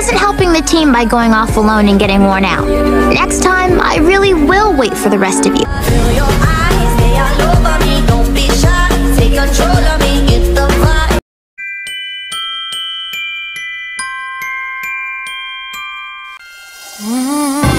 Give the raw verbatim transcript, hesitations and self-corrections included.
wasn't helping the team by going off alone and getting worn out. Next time, I really will wait for the rest of you. Feel your eyes, they all over me. Don't be shy, take control of me, get the vibe. Mm.